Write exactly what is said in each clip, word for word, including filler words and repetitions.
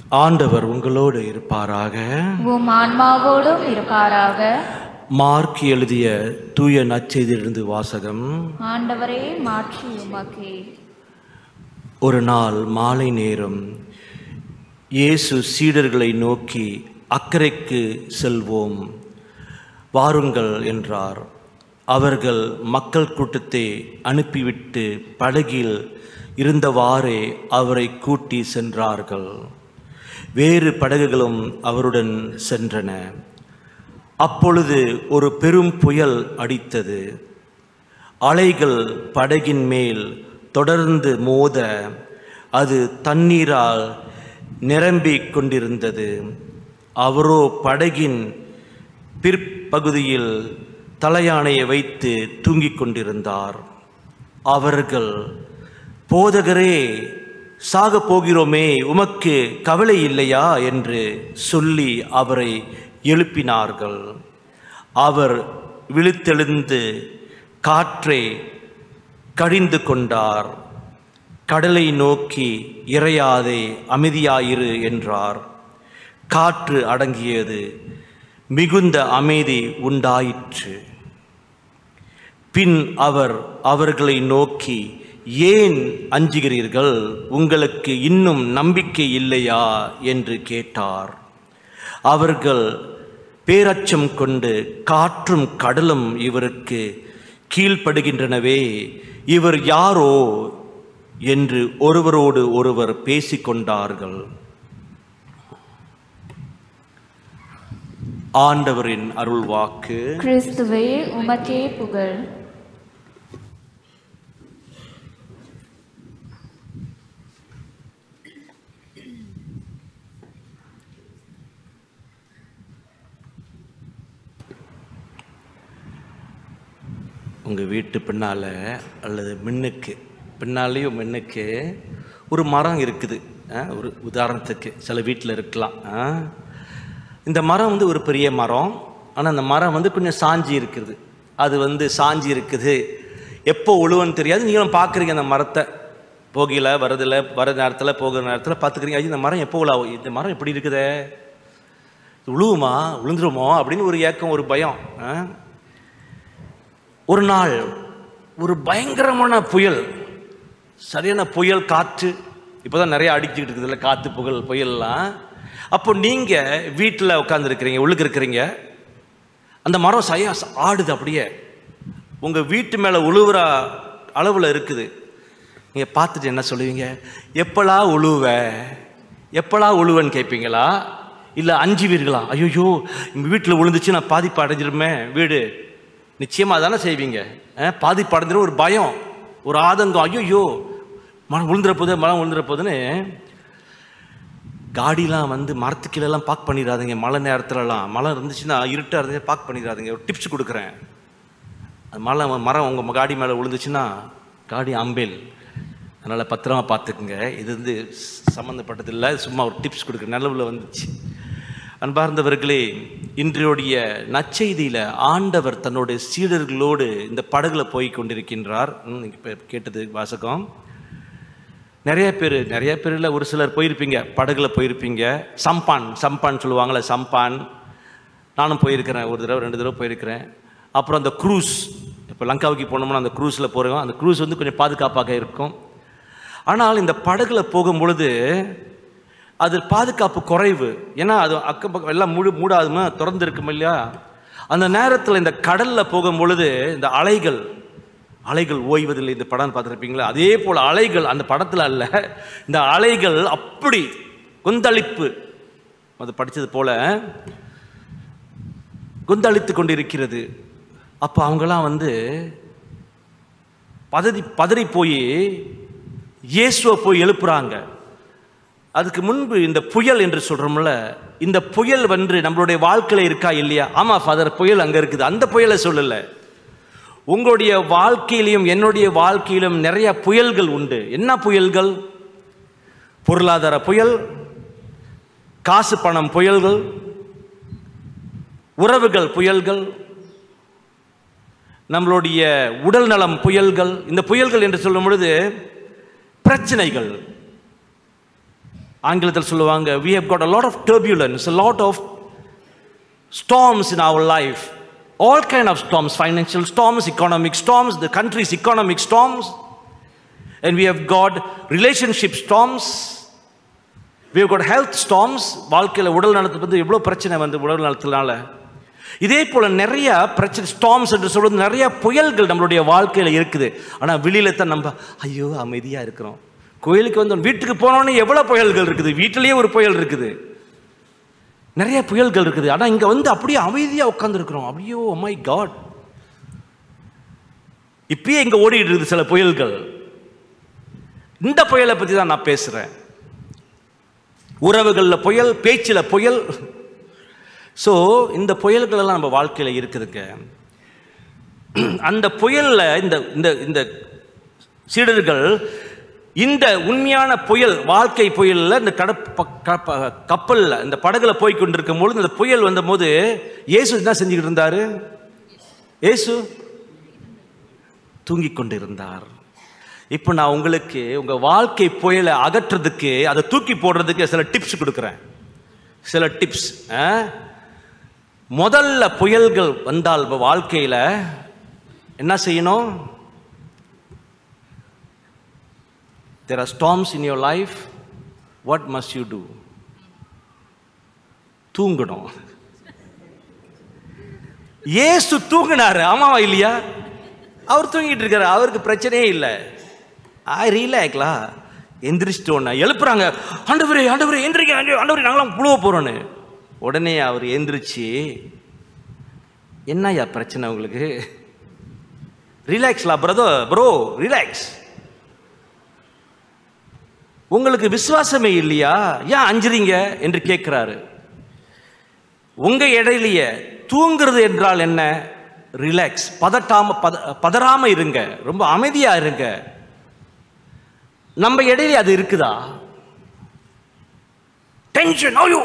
ஆண்டவர் உங்களோடு இருப்பாராக. உம் ஆன்மாவோடும் இருப்பாராக. மார்க் எழுதிய தூய நற்செய்தியிலிருந்து வாசகம். ஆண்டவரே, மாற்றி உமக்கே. ஒரு நாள் மாலை நேரம் இயேசு சீடர்களை நோக்கி, அக்கரைக்கு செல்வோம், வாருங்கள் என்றார். அவர்கள் மக்கள் கூட்டத்தை அனுப்பிவிட்டு படகில் இருந்தவாறே அவரை கூட்டி சென்றார்கள். வேறு படகுகளும் அவருடன் சென்றன. அப்பொழுது ஒரு பெரும் புயல் அடித்தது. அலைகள் படகின் மேல் தொடர்ந்து மோத அது தண்ணீரால் நிரம்பிக் கொண்டிருந்தது. அவரோ படகின் பிற்பகுதியில் தலையாணையை வைத்து தூங்கிக் கொண்டிருந்தார். அவர்கள், போதகரே, சாக போகிறோமே, உமக்கு கவலை இல்லையா என்று சொல்லி அவரை எழுப்பினார்கள். அவர் விழித்தெழுந்து காற்றை கடிந்து கொண்டார். கடலை நோக்கி, இறையாதே, அமைதியாயிரு என்றார். காற்று அடங்கியது. மிகுந்த அமைதி உண்டாயிற்று. பின் அவர் அவர்களை நோக்கி, ஏன் அஞ்சுகிறீர்கள்? உங்களுக்கு இன்னும் நம்பிக்கை இல்லையா என்று கேட்டார். அவர்கள் பேரச்சம் கொண்டு, காற்றும் கடலும் இவருக்கு கீழ்ப்படுகின்றனவே, இவர் யாரோ என்று ஒருவரோடு ஒருவர் பேசிக்கொண்டார்கள். ஆண்டவரின் அருள்வாக்கு. கிறிஸ்துவே, உமக்கே புகழ். உங்கள் வீட்டு பின்னால் அல்லது மின்னுக்கு பின்னாலேயும் மின்னுக்கு ஒரு மரம் இருக்குது. ஒரு உதாரணத்துக்கு சில வீட்டில் இருக்கலாம். இந்த மரம் வந்து ஒரு பெரிய மரம். ஆனால் அந்த மரம் வந்து கொஞ்சம் சாஞ்சி இருக்குது. அது வந்து சாஞ்சி இருக்குது. எப்போ உழுவன்னு தெரியாது. நீங்களும் பார்க்குறீங்க அந்த மரத்தை, போகையில் வரதில் வர நேரத்தில் போகிற நேரத்தில் பார்த்துக்கிறீங்க. இந்த மரம் எப்போ உழாவும், இந்த மரம் எப்படி இருக்குதே, உழுவுமா, விழுந்துருமோ அப்படின்னு ஒரு ஏக்கம், ஒரு பயம். ஒரு நாள் ஒரு பயங்கரமான புயல், சரியான புயல், காற்று. இப்போ தான் நிறைய அடிச்சுக்கிட்டு இருக்குது இல்லை, காற்று, புகழ், புயல்லாம். அப்போ நீங்கள் வீட்டில் உட்காந்துருக்கிறீங்க, உள்ளுக்கு இருக்கிறீங்க. அந்த மரம் சரியா ஆடுது, அப்படியே உங்கள் வீட்டு மேலே உழுவுற அளவில் இருக்குது. நீங்கள் பார்த்துட்டு என்ன சொல்லுவீங்க? எப்பளா உழுவ, எப்பளா உழுவன்னு கேட்பீங்களா? இல்லை அஞ்சுவீர்களா? ஐயோ எங்கள் வீட்டில் விழுந்துச்சு, நான் பாதிப்பு அடைஞ்சிருமே வீடு. நிச்சயமாக தானே செய்வீங்க. பாதிப்பு அடைஞ்சிரும், ஒரு பயம், ஒரு ஆதங்கம். ஐயோ மரம் விழுந்துற போது, மரம் விழுந்துற போதுன்னு. காடிலாம் வந்து மரத்துக்கீழெல்லாம் பார்க் பண்ணிடாதீங்க. மழை நேரத்துலலாம் மழை இருந்துச்சுன்னா, இருட்டாக இருந்துச்சு, பார்க் பண்ணிடாதீங்க. ஒரு டிப்ஸ் கொடுக்குறேன். அது மழை மரம் உங்கள் காடி மேலே விழுந்துச்சுன்னா, காடி அம்பேல், அதனால் பத்திரமா பார்த்துக்குங்க. இது வந்து சம்மந்தப்பட்டதில்லை, சும்மா ஒரு டிப்ஸ் கொடுக்குறேன், நிலவில் வந்துச்சு. அன்பார்ந்தவர்களே, இன்றைய நற்செய்தியில் ஆண்டவர் தன்னுடைய சீடர்களோடு இந்த படகுல போய் கொண்டிருக்கின்றார். இப்போ கேட்டது வாசகம். நிறைய பேர் நிறைய பேரில் ஒரு சிலர் போயிருப்பீங்க, படகுல போயிருப்பீங்க. சம்பான் சம்பான் சொல்லுவாங்களே, சம்பான். நானும் போயிருக்கிறேன், ஒரு தடவை ரெண்டு தடவை போயிருக்கிறேன். அப்புறம் அந்த க்ரூஸ், இப்போ லங்காவுக்கு போனோம்னா அந்த க்ரூஸில் போகிறோம். அந்த க்ரூஸ் வந்து கொஞ்சம் பாதுகாப்பாக இருக்கும். ஆனால் இந்த படகுல போகும் பொழுது அது பாதுகாப்பு குறைவு. ஏன்னா அது அக்கம் பக்கம் எல்லாம் மூடு மூடாதுமா திறந்து இருக்கும் இல்லையா? அந்த நேரத்தில் இந்த கடலில் போகும் பொழுது இந்த அலைகள் அலைகள் ஓய்வதில்லை. இந்த படம் பார்த்துருப்பீங்களா? அதே போல் அலைகள், அந்த படத்தில் அல்ல, இந்த அலைகள் அப்படி கொந்தளிப்பு, அது படித்தது போல கொந்தளித்து கொண்டு இருக்கிறது. அப்போ அவங்களாம் வந்து பதறி பதறி போய் இயேசுவை போய் எழுப்புறாங்க. அதுக்கு முன்பு இந்த புயல் என்று சொல்கிறோம்ல, இந்த புயல் வந்து நம்மளுடைய வாழ்க்கையில் இருக்கா இல்லையா? ஆமாம் ஃபாதர், புயல் அங்கே இருக்குது. அந்த புயலை சொல்லலை. உங்களுடைய வாழ்க்கையிலும் என்னுடைய வாழ்க்கையிலும் நிறைய புயல்கள் உண்டு. என்ன புயல்கள்? பொருளாதார புயல், காசு பணம் புயல்கள், உறவுகள் புயல்கள், நம்மளுடைய உடல் நலம் புயல்கள். இந்த புயல்கள் என்று சொல்லும் பொழுது பிரச்சனைகள், ஆங்கிலத்தில் சொல்லுவாங்க, we have got a lot of turbulence, a lot of storms in our life, all kind of storms, financial storms, economic storms, the country's economic storms, and we have got relationship storms, we have got health storms. வாழ்க்கையில் உடல் நலத்தை பற்றி எவ்வளோ பிரச்சனை வந்து உடல் நலத்தினால. இதே போல் நிறைய பிரச்சனை, ஸ்டார்ம்ஸ் என்று சொல்வது நிறைய புயல்கள் நம்மளுடைய வாழ்க்கையில் இருக்குது. ஆனால் வெளியில தான் நம்ம ஐயோ அமைதியாக இருக்கிறோம். கோயிலுக்கு வந்து வீட்டுக்கு போனோன்னே எவ்வளோ புயல்கள் இருக்குது, வீட்டிலேயே ஒரு புயல் இருக்குது, நிறைய புயல்கள் இருக்குது. ஆனால் இங்கே வந்து அப்படியே அமைதியாக உட்காந்துருக்கிறோம். அப்படியோ மை காட், இப்பயே இங்கே ஓடிட்டு இருக்குது சில புயல்கள். இந்த புயலை பற்றி தான் நான் பேசுகிறேன். உறவுகளில் புயல், பேச்சில் புயல். ஸோ இந்த புயல்கள் எல்லாம் நம்ம வாழ்க்கையில் இருக்குதுங்க. அந்த புயலில் இந்த இந்த சீடர்கள் இந்த உண்மையான புயல், வாழ்க்கை புயலில் இந்த கட கப்பலில் இந்த படகுல போய் கொண்டிருக்கும் பொழுது இந்த புயல் வந்த போது இயேசு என்ன செஞ்சுக்கிட்டு இருந்தாரு? இயேசு தூங்கி கொண்டு இருந்தார். இப்போ நான் உங்களுக்கு உங்கள் வாழ்க்கை புயலை அகற்றுறதுக்கு, அதை தூக்கி போடுறதுக்கு சில டிப்ஸ் கொடுக்குறேன். சில டிப்ஸ். முதல்ல புயல்கள் வந்தால் வாழ்க்கையில் என்ன செய்யணும்? There are storms in your life. What must you do? தூங்கணும். இயேசு தூங்கினாரு, ஆமாவா இல்லையா? அவர் தூங்கிட்டு இருக்காரு, அவருக்கு பிரச்சனையே இல்லை. ஆ ரீலாக்லா எந்திரிச்சிட்டோன்னா எழுப்புறாங்க, ஆண்டவரே ஆண்டவரே எந்திரிக்க, ஆண்டவரே நாங்களாம் புழுவ போறோன்னு. உடனே அவர் எந்திரிச்சு, என்னையா பிரச்சனை உங்களுக்கு? ரிலாக்ஸ்லா பிரதர், ப்ரோ ரிலாக்ஸ். உங்களுக்கு விசுவாசமே இல்லையா, ஏன் அஞ்சுறீங்க என்று கேட்கிறாரு. உங்க இடையிலேயே தூங்குறது என்றால் என்ன? ரிலாக்ஸ், பதட்டாம பத பதறாம இருங்க, ரொம்ப அமைதியா இருங்க. நம்ம இடையில அது இருக்குதா? டென்ஷன், ஐயோ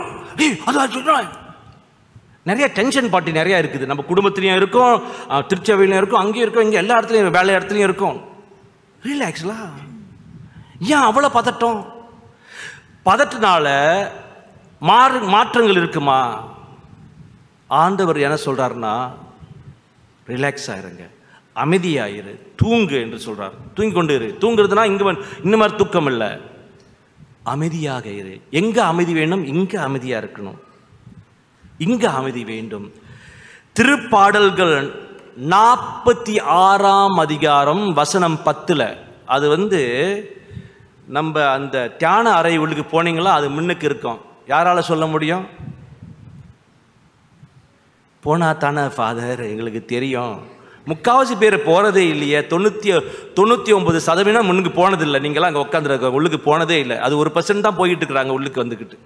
நிறைய டென்ஷன் பார்ட்டி நிறைய இருக்குது. நம்ம குடும்பத்திலையும் இருக்கும், திருச்சபையிலும் இருக்கும், அங்கேயும் இருக்கும், இங்கே எல்லா இடத்துலையும், வேலை இடத்துலையும் இருக்கும். ரிலாக்ஸ்லா, ஏன் அவ்வளோ பதட்டம்? பதட்டினால மாறு மாற்றங்கள் இருக்குமா? ஆண்டவர் என்ன சொல்றாருன்னா, ரிலாக்ஸ் ஆயிருங்க, அமைதியாயிரு, தூங்கு என்று சொல்றார். தூங்கி கொண்டு இரு. தூங்குறதுனா இங்க இந்த மாதிரி தூக்கம் இல்லை, அமைதியாக இரு. எங்க அமைதி வேணும்? இங்க அமைதியா இருக்கணும், இங்க அமைதி வேண்டும். திருப்பாடல்கள் நாற்பத்தி ஆறாம் அதிகாரம் வசனம் பத்துல, அது வந்து நம்ம அந்த தியான அறை உள்ளுக்கு போனீங்களா, அது முன்னுக்கு இருக்கும். யாரால சொல்ல முடியும்? போனா தானே ஃபாதர் எங்களுக்கு தெரியும். முக்காவாசி பேர் போறதே இல்லையே. தொண்ணூத்தி தொண்ணூத்தி ஒன்பது சதவீதம் முன்னுக்கு போனதில்லை. நீங்களாம் அங்கே உட்காந்துருக்க உள்ளுக்கு போனதே இல்லை. அது ஒரு பர்சன்ட் தான் போயிட்டு இருக்கிறாங்க உள்ளுக்கு வந்துக்கிட்டு.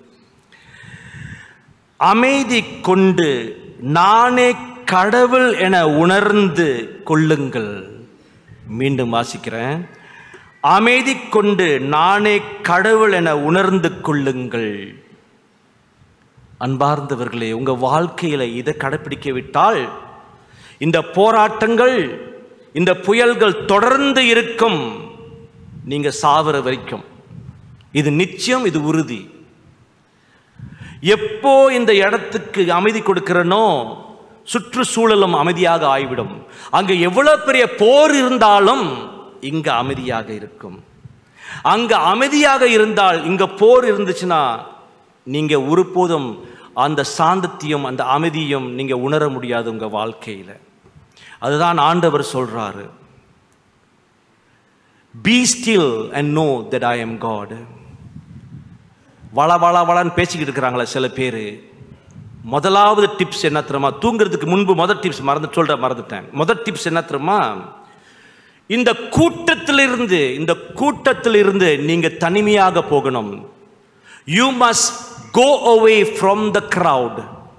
அமைதி கொண்டு நானே கடவுள் என உணர்ந்து கொள்ளுங்கள். மீண்டும் வாசிக்கிறேன். அமைதி கொண்டு நானே கடவுள் என உணர்ந்து கொள்ளுங்கள். அன்பார்ந்தவர்களே, உங்க வாழ்க்கையில இதை கடைபிடிக்க விட்டால் இந்த போராட்டங்கள், இந்த புயல்கள் தொடர்ந்து இருக்கும், நீங்க சாவர வரைக்கும். இது நிச்சயம், இது உறுதி. எப்போ இந்த இடத்துக்கு அமைதி கொடுக்கிறனோ, சுற்றுச்சூழலும் அமைதியாக ஆகிவிடும். அங்க எவ்வளவு பெரிய போர் இருந்தாலும் இங்க அமைதியாக இருக்கும். அங்க அமைதியாக இருந்தால், இங்க போர் இருந்துச்சுன்னா நீங்க ஒருபோதும் அந்த சாந்தத்தையும் அந்த அமைதியும் நீங்க உணர முடியாது உங்க வாழ்க்கையில. அதுதான் ஆண்டவர் சொல்றாரு, be still and know that I am God. வள வள வளன்னு பேசிக்கிட்டு இருக்கிறாங்களா சில பேர். முதலாவது டிப்ஸ் என்ன தெரியுமா? தூங்குறதுக்கு முன்பு முதல் டிப்ஸ் மறந்து சொல்ற மறந்துட்டேன். முதல் டிப்ஸ் என்ன தெரியுமா? இந்த கூட்டத்திலிருந்து இந்த கூட்டத்திலிருந்து நீங்க தனிமையாக போகணும். You must go away from the crowd.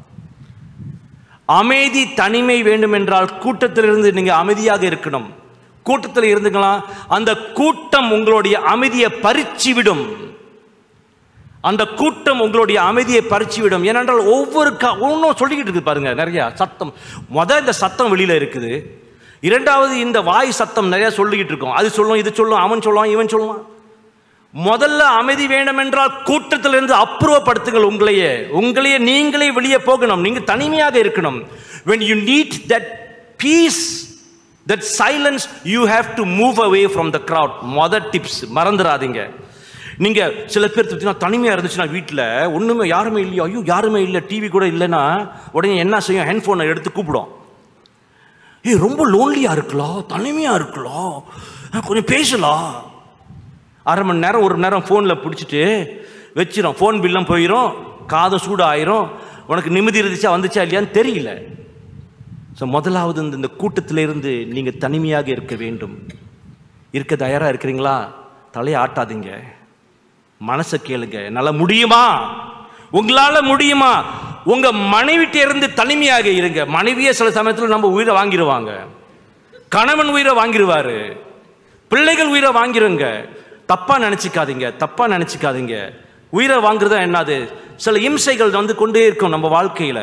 அமைதி, தனிமை வேண்டும் என்றால் கூட்டத்திலிருந்து நீங்க அமைதியாக இருக்கணும். கூட்டத்தில் இருந்துங்களா, அந்த கூட்டம் உங்களுடைய அமைதியை பறிச்சு விடும். அந்த கூட்டம் உங்களுடைய அமைதியை பறிச்சு விடும். ஏனென்றால் ஒவ்வொரு ஒன்றும் சொல்லிக்கிட்டு இருக்கு பாருங்க, நிறைய சத்தம். முதல் இந்த சத்தம் வெளியில இருக்குது. இரண்டாவது இந்த வாய் சத்தம் நிறைய சொல்லிக்கிட்டு இருக்கோம். அது சொல்லும், இது சொல்லும், அவன் சொல்லுவான், இவன் சொல்லுவான். முதல்ல அமைதி வேண்டும் என்றால் கூட்டத்திலிருந்து அப்புறப்படுத்துங்கள். உங்களையே உங்களையே நீங்களே வெளியே போகணும். நீங்க தனிமையாக இருக்கணும். when you need that peace, that silence, you have to move away from the crowd. மொதல் டிப்ஸ் மறந்துடாதீங்க. நீங்க சில பேர் தனிமையா இருந்துச்சுன்னா வீட்டில் ஒண்ணுமே யாருமே இல்லையோ, ஐயோ யாருமே இல்லை, டிவி கூட இல்லைன்னா உடனே என்ன செய்யும், ஹேண்ட்ஃபோனை எடுத்து கூப்பிடும். ஏய் ரொம்ப லோன்லியா இருக்கலாம், தனிமையா இருக்கலாம், கொஞ்சம் பேசலாம். அரை மணி நேரம் ஒரு நேரம் ஃபோனில் பிடிச்சிட்டு வச்சிடும். ஃபோன் பில்லும் போயிடும், காதை சூடாயிரும், உனக்கு நிம்மதி இருந்துச்சா வந்துச்சா இல்லையான்னு தெரியல. ஸோ முதலாவது இந்த கூட்டத்தில் இருந்து நீங்கள் தனிமையாக இருக்க வேண்டும். இருக்க தயாராக இருக்கிறீங்களா? தலையை ஆட்டாதீங்க, மனசை கேளுங்க. என்னால் முடியுமா? உங்களால் முடியுமா? உங்கள் மனைவிட்ட இருந்து தனிமையாக இருங்க. மனைவியே சில சமயத்தில் நம்ம உயிரை வாங்கிடுவாங்க, கணவன் உயிரை வாங்கிடுவாரு, பிள்ளைகள் உயிரை வாங்கிருங்க. தப்பா நினைச்சுக்காதீங்க, தப்பா நினைச்சுக்காதீங்க. உயிரை வாங்குறதா என்னது? சில இம்சைகள் வந்து கொண்டே இருக்கும் நம்ம வாழ்க்கையில.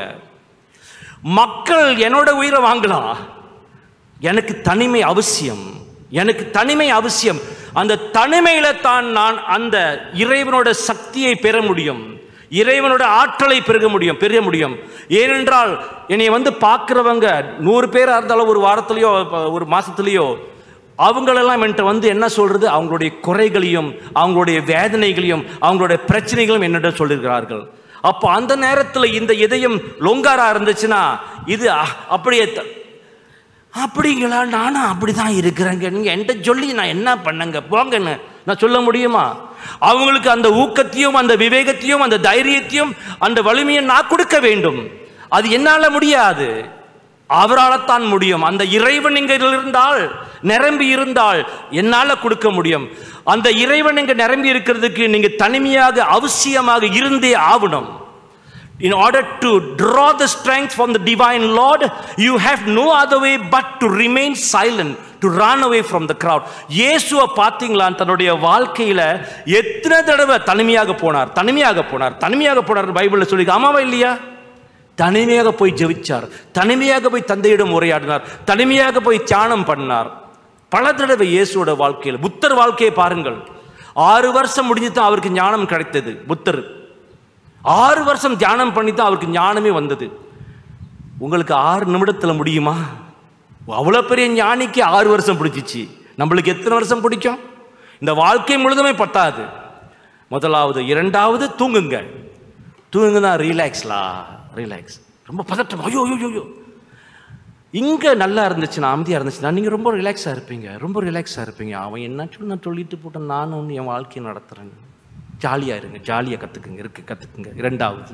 மக்கள் என்னோட உயிரை வாங்கலாம், எனக்கு தனிமை அவசியம், எனக்கு தனிமை அவசியம். அந்த தனிமையில தான் நான் அந்த இறைவனோட சக்தியை பெற முடியும், இறைவனோட ஆற்றலை பெருக முடியும் பெற முடியும். ஏனென்றால் என்னை வந்து பார்க்கிறவங்க நூறு பேரா இருந்தாலும் ஒரு வாரத்திலேயோ ஒரு மாசத்திலேயோ அவங்களெல்லாம் என்கிட்ட வந்து என்ன சொல்றது, அவங்களுடைய குறைகளையும் அவங்களுடைய வேதனைகளையும் அவங்களுடைய பிரச்சனைகளும் என்னிட சொல்லியிருக்கிறார்கள். அப்போ அந்த நேரத்தில் இந்த இதயம் லொங்காரா இருந்துச்சுன்னா இது அப்படியே அப்படிங்களா, நானும் அப்படிதான் இருக்கிறேங்க, நீங்க என்கிட்ட சொல்லி நான் என்ன பண்ணங்க போங்கன்னு நான் சொல்ல முடியுமா? அவங்களுக்கு அந்த ஊக்கத்தையும் அந்த விவேகத்தையும் அந்த தைரியத்தையும் அந்த வலிமையை நான் கொடுக்க வேண்டும். அது என்னால முடியாது, அவரால் தான் முடியும். அந்த இறைவன் இங்க இருந்தால், நிரம்பி இருந்தால் என்னால கொடுக்க முடியும். அந்த இறைவன் இங்க நிரம்பி இருக்கிறதுக்கு நீங்க தனிமையாக அவசியமாக இருந்தே ஆகணும். In order to draw the strength from the divine Lord, you have no other way but to remain silent, to run away from the crowd. இயேசுவை பார்த்தீங்களா, தன்னுடைய வாழ்க்கையில எத்தனை தடவை தனிமையாக போனார் தனிமையாக போனார் தனிமையாக போனார் பைபிள்ல சொல்லி ஆமாவா இல்லையா? தனிமையாக போய் ஜெபிச்சார், தனிமையாக போய் தந்தையிடம் உரையாடினார், தனிமையாக போய் தியானம் பண்ணார். பல தடவை இயேசுவோட வாழ்க்கையில். புத்தர் வாழ்க்கையை பாருங்கள், ஆறு வருஷம் முடிஞ்சு தான் அவருக்கு ஞானம் கிடைத்தது. புத்தர் ஆறு வருஷம் தியானம் பண்ணி தான் அவருக்கு ஞானமே வந்தது. உங்களுக்கு ஆறு நிமிடத்தில் முடியுமா? அவ்வளோ பெரிய ஞானிக்கு ஆறு வருஷம் பிடிச்சிச்சு. நம்மளுக்கு எத்தனை வருஷம் பிடிக்கும்? இந்த வாழ்க்கை முழுதுமே பத்தாது. முதலாவது. இரண்டாவது, தூங்குங்க. தூங்குங்க தான் ரிலாக்ஸ்லா, ரிலாக்ஸ். ரொம்ப பதட்டம், ஐயோ ஐயோ ஐயோ. இங்கே நல்லா இருந்துச்சுன்னா, அமைதியாக இருந்துச்சுன்னா நீங்கள் ரொம்ப ரிலாக்ஸாக இருப்பீங்க, ரொம்ப ரிலாக்ஸாக இருப்பீங்க. அவன் என்ன சொல்லி நான் சொல்லிட்டு போட்டேன், நானும் ஒன்று என் வாழ்க்கையை நடத்துகிறேங்க. ஜாலியாக இருங்க, ஜாலியாக கற்றுக்குங்க, இருக்கு கற்றுக்குங்க. இரண்டாவது.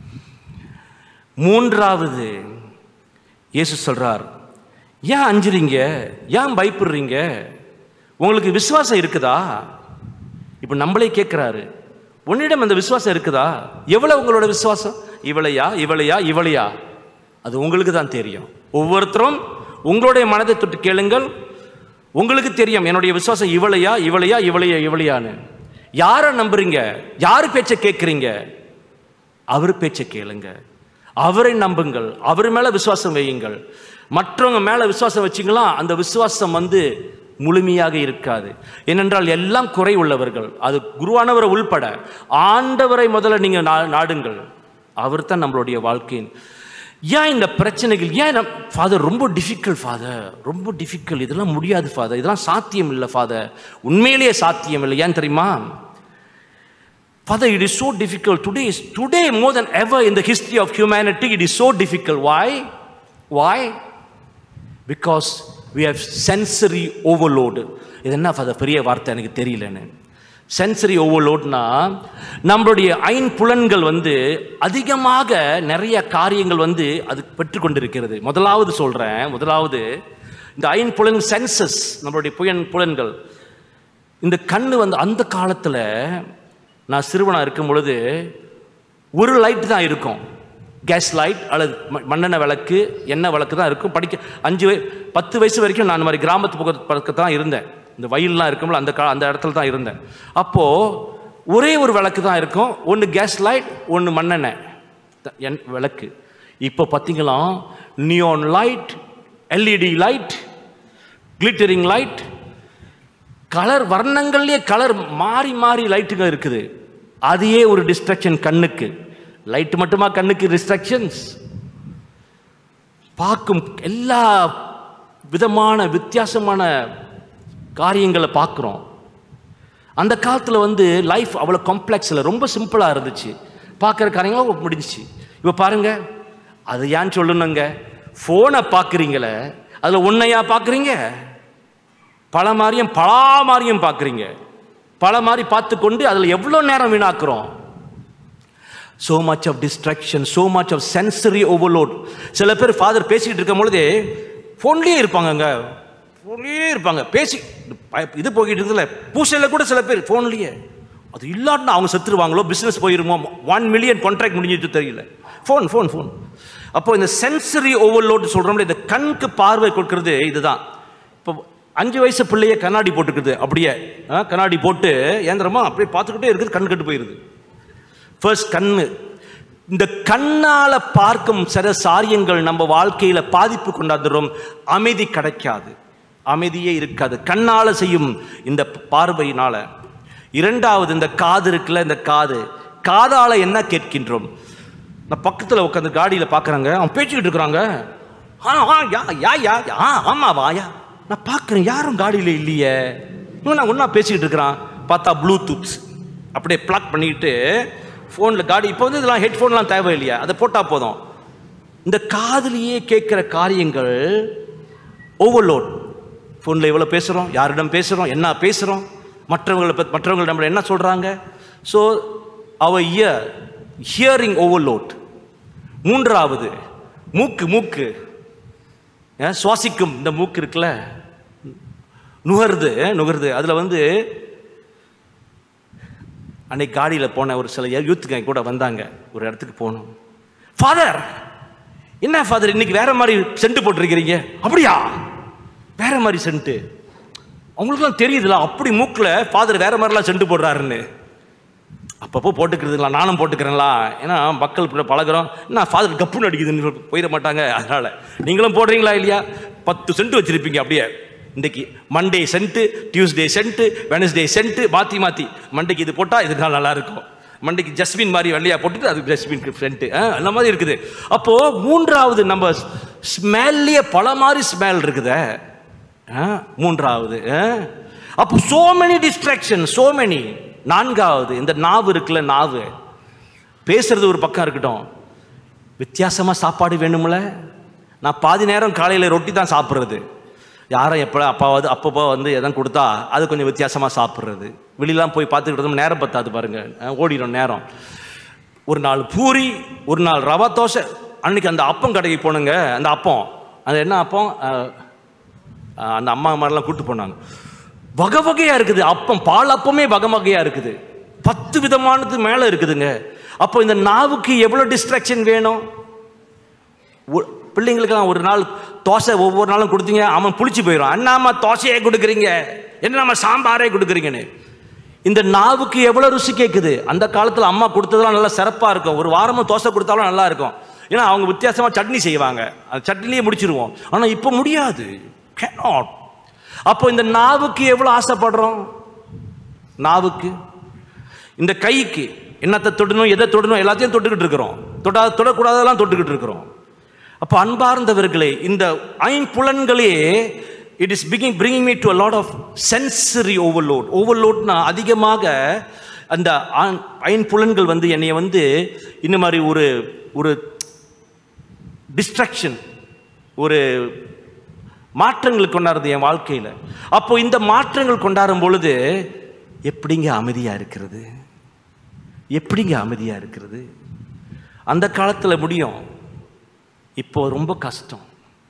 மூன்றாவது, இயேசு சொல்கிறார், ஏன் அஞ்சுறீங்க, ஏன் பயப்படுறீங்க, உங்களுக்கு விசுவாசம் இருக்குதா? இப்போ நம்மளே கேட்குறாரு, உன்னிடம் அந்த விசுவாசம் இருக்குதா? எவ்வளோ உங்களோட விசுவாசம்? இவளையா இவளையா இவளையா? அது உங்களுக்கு தான் தெரியும். ஒவ்வொருத்தரும் உங்களுடைய மனதை தொட்டு கேளுங்கள், உங்களுக்கு தெரியும் என்னுடைய விசுவாசம் இவளையா இவளையா இவளையா இவளையான்னு. யாரை நம்புறீங்க? யாரு பேச்சை கேட்குறீங்க? அவர் பேச்சை கேளுங்க, அவரை நம்புங்கள், அவர் மேல விசுவாசம் வையுங்கள். மற்றவங்க மேல விசுவாசம் வச்சிங்களா, அந்த விசுவாசம் வந்து முழுமையாக இருக்காது. ஏனென்றால் எல்லாம் குறை உள்ளவர்கள், அது குருவானவரை உள்பட ஆண்டவரை முதல்ல நீங்க நாடுங்கள். அவர் தான் நம்மளுடைய வாழ்க்கையின். ஏன் இந்த பிரச்சனைகள்? ஏன் ஃபாதர் ரொம்ப டிஃபிகல்ட் ஃபாதர், ரொம்ப டிஃபிகல்ட், இதெல்லாம் முடியாது ஃபாதர், இதெல்லாம் சாத்தியம் இல்லை ஃபாதர். உண்மையிலேயே சாத்தியம் இல்லை. ஏன் தெரியுமா? Father, it is so difficult today. Today more than ever in the history of humanity, it is so difficult. Why? Why? Because we have sensory overload. இது என்ன ஃபாதர் பெரிய வார்த்தை, எனக்கு தெரியலன்னு. சென்சரி ஓவர்லோட்னா நம்மளுடைய ஐம்புலன்கள் வந்து அதிகமாக நிறைய காரியங்கள் வந்து அது பெற்றுக்கொண்டிருக்கிறது. முதலாவது சொல்கிறேன், முதலாவது இந்த ஐம்புலன் சென்சஸ், நம்மளுடைய புயன் புலன்கள். இந்த கண்ணு வந்து அந்த காலத்தில் நான் சிறுவனாக இருக்கும் பொழுது ஒரு லைட் தான் இருக்கும், கேஸ் லைட் அல்லது மண்ணெண்ணெய் விளக்கு, எண்ணெய் விளக்கு தான் இருக்கும். படிக்க அஞ்சு வய பத்து வயசு வரைக்கும் நான் இந்த மாதிரி கிராமத்து பக்க பக்கம் தான் இருந்தேன். இந்த வயல்லாம் இருக்கும்ல, அந்த கா அந்த இடத்துல தான் இருந்தேன். அப்போது ஒரே ஒரு விளக்கு தான் இருக்கும், ஒன்று கேஸ் லைட், ஒன்று மண்ணெண்ணெய் என் விளக்கு. இப்போ பார்த்தீங்களா, neon light, LED light, glittering light, colour வர்ணங்கள்லேயே கலர் மாறி மாறி லைட்டுங்க இருக்குது. அதையே ஒரு டிஸ்ட்ரக்ஷன் கண்ணுக்கு. லைட்டு மட்டுமா கண்ணுக்கு டிஸ்ட்ரக்ஷன்ஸ்? பார்க்கும் எல்லா விதமான வித்தியாசமான காரியங்களை பார்க்குறோம். அந்த காலத்தில் வந்து லைஃப் அவ்வளோ காம்ப்ளெக்ஸில் ரொம்ப சிம்பிளாக இருந்துச்சு. பார்க்குற காரியங்களும் முடிஞ்சிச்சு. இப்போ பாருங்க, அது ஏன் சொல்லணுங்க, ஃபோனை பார்க்குறீங்களே, அதில் ஒன்றையா பார்க்குறீங்க, பல மாதிரியும் பல மாதிரியும் பார்க்குறீங்க. பல மாதிரி பார்த்து கொண்டு அதில் எவ்வளோ நேரம் வீணாக்குறோம். so much of distraction, so much of sensory overload. சில பேர் ஃபாதர் பேசிக்கிட்டு இருக்கும் பொழுதே ஃபோன்லேயே இருப்பாங்கங்க, ஃபோன்லேயே இருப்பாங்க. பேசி இது போய்கிட்டு இருக்குதுல்ல, பூசையில் கூட சில பேர் ஃபோன்லேயே. அது இல்லாட்டினா அவங்க செத்துருவாங்களோ, பிஸ்னஸ் போயிருமோ, ஒன் மில்லியன் கான்ட்ராக்ட் முடிஞ்சிட்டு தெரியல. ஃபோன் ஃபோன் ஃபோன் அப்போ இந்த சென்சரி ஓவர்லோட் சொல்கிறோம்ல, இந்த கண்ணுக்கு பார்வை கொடுக்கறது இதுதான். இப்போ அஞ்சு வயசு பிள்ளைய கண்ணாடி போட்டுக்குது, அப்படியே கண்ணாடி போட்டு ஏந்திரமா அப்படியே பார்த்துக்கிட்டே இருக்குது, கண் கட்டு போயிடுது. ஃபர்ஸ்ட் கண்ணு. இந்த கண்ணால் பார்க்கும் சில சாரியங்கள் நம்ம வாழ்க்கையில் பாதிப்பு கொண்டாந்துடும். அமைதி கிடைக்காது, அமைதியே இருக்காது கண்ணால் செய்யும் இந்த பார்வையினால. இரண்டாவது, இந்த காது இருக்குல்ல, இந்த காது, காதால் என்ன கேட்கின்றோம். நான் பக்கத்தில் உட்காந்து காடியில் பார்க்குறாங்க, அவன் பேச்சுக்கிட்டு இருக்கிறாங்க. ஆ ஆ யா யா யா ஆ ஆமாம் வாயா, நான் பார்க்குறேன் யாரும் காடியில் இல்லையே, இவன் நான் ஒன்றா பேசிக்கிட்டு இருக்கிறான். பார்த்தா ப்ளூடூத் அப்படியே ப்ளக் பண்ணிக்கிட்டு ஃபோனில் காடி. இப்போ வந்து இதெல்லாம் ஹெட்ஃபோன்லாம் தேவை இல்லையா, அதை போட்டால் போதும். இந்த காதுலேயே கேட்குற காரியங்கள் ஓவர்லோட். ஃபோனில் எவ்வளோ பேசுகிறோம், யாரிடம் பேசுகிறோம், என்ன பேசுகிறோம், மற்றவங்களை பற்றி மற்றவங்க நம்மளை என்ன சொல்கிறாங்க. So our ear hearing overload. மூன்றாவது, மூக்கு. மூக்கு சுவாசிக்கும் இந்த மூக்கு இருக்குல்ல, நுகருது நுகருது அதில் வந்து அன்னைக்கு காடியில் போன ஒரு சில யூத்துக்கு கூட வந்தாங்க, ஒரு இடத்துக்கு போகணும். ஃபாதர், என்ன ஃபாதர் இன்னைக்கு வேற மாதிரி சென்ட் போட்டிருக்கிறீங்க? அப்படியா, வேற மாதிரி சென்ட்டு? அவங்களுக்குலாம் தெரியுதுல, அப்படி மூக்கில் ஃபாதர் வேற மாதிரிலாம் சென்ட் போடுறாருன்னு. அப்பப்போ போட்டுக்கிறதுங்களா, நானும் போட்டுக்கிறேங்களா, ஏன்னா மக்கள் கூட பழகிறோம். என்ன ஃபாதர் கப்புன்னு அடிக்குதுன்னு போயிட மாட்டாங்க, அதனால் நீங்களும் போடுறீங்களா இல்லையா? பத்து சென்ட் வச்சுருப்பீங்க அப்படியே. இன்றைக்கி Monday scent, Tuesday scent, Wednesday scent, மாற்றி மாற்றி. மண்டைக்கு இது போட்டால் இதுக்கு நல்லா இருக்கும், மண்டைக்கு ஜஸ்மின் மாதிரி வெள்ளையாக போட்டுட்டு அது ஜஸ்மின் சென்ட்டு அந்த மாதிரி இருக்குது. அப்போது மூன்றாவது, நம்ம ஸ்மெல்லையே பல மாதிரி ஸ்மெல் இருக்குதே. மூன்றாவது, அப்போ so many distraction, so many. நான்காவது, இந்த நாவு இருக்குல்ல, நாவு. பேசுறது ஒரு பக்கம் இருக்கட்டும், வித்தியாசமாக சாப்பாடு வேணும்ல. நான் பாதி நேரம் காலையில் ரொட்டி தான் சாப்பிட்றது, யாரும் எப்போ அப்பாவது அப்பப்போ வந்து எதாவது கொடுத்தா அது கொஞ்சம் வித்தியாசமாக சாப்பிட்றது. வெளியெலாம் போய் பார்த்துக்கிட்டு நேரம் பத்தாது பாருங்கள், ஓடிடும் நேரம். ஒரு நாள் பூரி, ஒரு நாள் ரவா தோசை. அன்றைக்கி அந்த அப்பம் கடைக்கு போனுங்க, அந்த அப்பம், அது என்ன அப்பம், அந்த அம்மா மாதிரிலாம் கூப்பிட்டு போனாங்க. வகை வகையாக இருக்குது அப்பம், பால் அப்பமே வகை வகையாக இருக்குது, பத்து விதமானது மேலே இருக்குதுங்க. அப்போ இந்த நாவுக்கு எவ்வளோ டிஸ்ட்ராக்ஷன் வேணும். பிள்ளைங்களுக்கெல்லாம் ஒரு நாள் தோசை ஒவ்வொரு நாளும் கொடுத்தீங்க, அவன் புளிச்சு போயிடும். அண்ணாமா தோசையே கொடுக்குறீங்க, என்னம்மா சாம்பாரே கொடுக்குறீங்கன்னு. இந்த நாவுக்கு எவ்வளோ ருசி கேட்குது. அந்த காலத்தில் அம்மா கொடுத்ததெல்லாம் நல்லா சிறப்பாக இருக்கும். ஒரு வாரமும் தோசை கொடுத்தாலும் நல்லா இருக்கும், ஏன்னா அவங்க வித்தியாசமாக சட்னி செய்வாங்க, அந்த சட்னிலேயே முடிச்சிருவோம். ஆனால் இப்போ முடியாது, cannot. அப்போ இந்த நாவுக்கு எவ்வளோ ஆசைப்படுறோம். நாவுக்கு, இந்த கைக்கு என்னத்தை தொடணும், எதை தொடணும், எல்லாத்தையும் தொட்டுக்கிட்டு இருக்கிறோம். தொட தொடக்கூடாதெல்லாம் தொட்டுக்கிட்டு இருக்கிறோம். அப்போ அன்பார்ந்தவர்களே, இந்த ஐம்புலன்களே it is picking bringing me to a lot of sensory overload. ஓவர்லோட்னா அதிகமாக அந்த ஐம்புலன்கள் வந்து என்னைய வந்து இந்த மாதிரி ஒரு ஒரு டிஸ்ட்ராக்ஷன், ஒரு மாற்றங்கள் கொண்டாடுறது என் வாழ்க்கையில். அப்போ இந்த மாற்றங்கள் கொண்டாடும் பொழுது எப்படிங்க அமைதியாக இருக்கிறது, எப்படிங்க அமைதியாக இருக்கிறது? அந்த காலத்தில் முடியும், இப்போ ரொம்ப கஷ்டம்,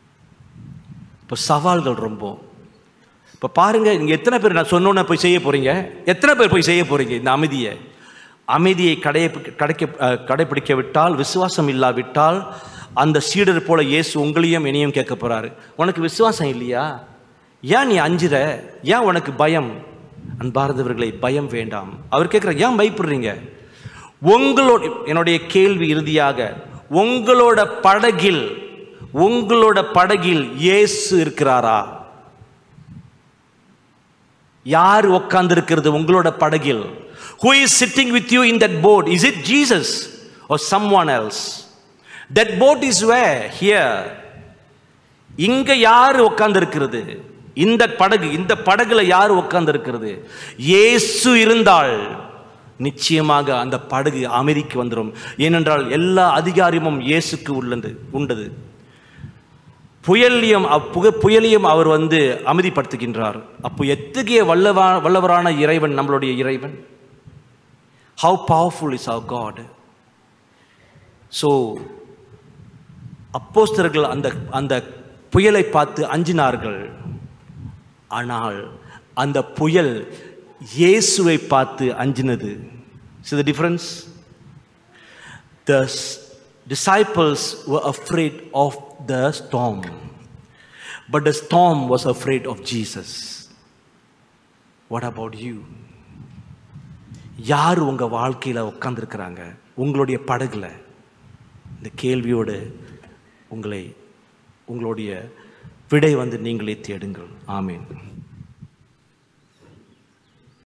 இப்போ சவால்கள் ரொம்ப. இப்போ பாருங்க, நீங்கள் எத்தனை பேர் நான் சொன்னோன்னே போய் செய்ய போறீங்க, எத்தனை பேர் போய் செய்ய போறீங்க இந்த அமைதியை? அமைதியை கடை கடைக்க கடைப்பிடிக்க விட்டால், விசுவாசம் இல்லாவிட்டால், அந்த சீடர் போல இயேசு உங்களையும் என்னையும் கேட்க போறாரு. உனக்கு விசுவாசம் இல்லையா? ஏன் நீ அஞ்சுற? ஏன் உனக்கு பயம்? அன்பார்ந்தவர்களை, பயம் வேண்டாம். அவர் கேட்குற, ஏன் பயப்படுறீங்க? உங்களோட, என்னுடைய கேள்வி இறுதியாக, உங்களோட படகில் உங்களோட படகில் இயேசு இருக்கிறாரா? யார் உட்கார்ந்திருக்கிறது உங்களோட படகில்? Who is sitting with you in that boat? Is it Jesus or someone else? That boat is where? Here. இங்க யார் உட்கார்ந்திருக்கிறது? இந்த படகு, இந்த படகுல யார் உட்கார்ந்திருக்கிறது? இயேசு இருந்தால் நிச்சயமாக அந்த படகு அமைதிக்கு வந்துடும். ஏனென்றால் எல்லா அதிகாரமும் இயேசுக்கு உள்ளது உண்டது. புயலையும் புயலையும் அவர் வந்து அமைதிப்படுத்துகின்றார். அப்போ எத்தகைய வல்லவா வல்லவரான இறைவன் நம்மளுடைய இறைவன். How powerful is our God. So அப்போஸ்தலர்கள் அந்த அந்த புயலை பார்த்து அஞ்சினார்கள். ஆனால் அந்த புயல் இயேசுவை பார்த்து அஞ்சினது. See the difference? The disciples were afraid of the storm, but the storm was afraid of Jesus. What about you? யார் உங்க வாழ்க்கையில உட்கார்ந்திருக்கிறாங்க உங்களுடைய படகுல? இந்த கேள்வியோடு உங்களை உங்களுடைய விடை வந்து நீங்களே தேடுங்கள். ஆமென்.